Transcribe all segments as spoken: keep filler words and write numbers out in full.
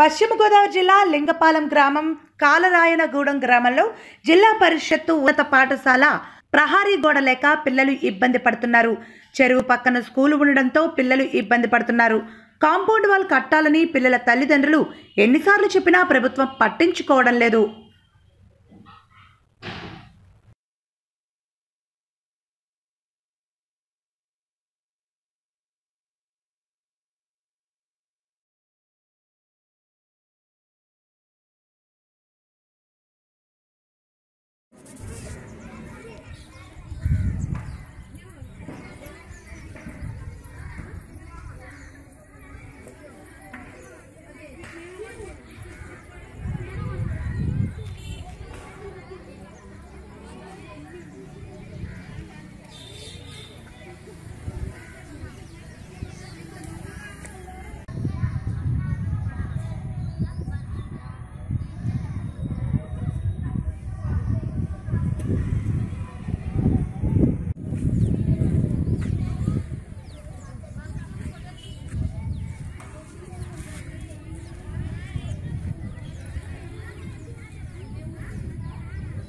పశ్చిమ గోదావరి జిల్లా లింగపాలెం గ్రామం కాలరాయనగూడెం గ్రామంలో జిల్లా పరిషత్తు ఉన్నత పాఠశాల ప్రహారీ గోడ లేక పిల్లలు ఇబ్బంది పడుతున్నారు. చెరువు పక్కన స్కూలు ఉండడంతో పిల్లలు ఇబ్బంది పడుతున్నారు. కాంపౌండ్ వాల్ కట్టాలని పిల్లల తల్లిదండ్రులు ఎన్నిసార్లు చెప్పినా ప్రభుత్వం పట్టించుకోవడం లేదు.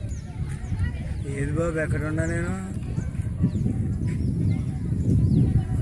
ఏది బాబు ఎక్కడ ఉన్నా నేను